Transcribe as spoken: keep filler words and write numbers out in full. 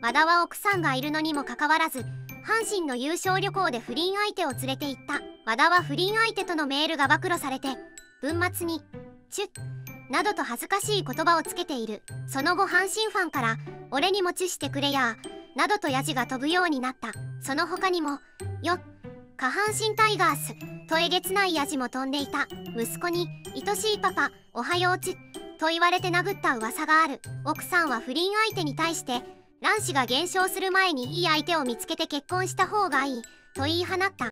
和田は奥さんがいるのにもかかわらず、阪神の優勝旅行で不倫相手を連れて行った。和田は不倫相手とのメールが暴露されて、文末に「チュッ」などと恥ずかしい言葉をつけている。その後阪神ファンから「俺にもチュしてくれや」などとヤジが飛ぶようになった。その他にも「よっ下半身タイガース」とえげつないヤジも飛んでいた。息子に「愛しいパパおはようチュッ」と言われて殴った噂がある。奥さんは不倫相手に対して卵子が減少する前にいい相手を見つけて結婚した方がいいと言い放った。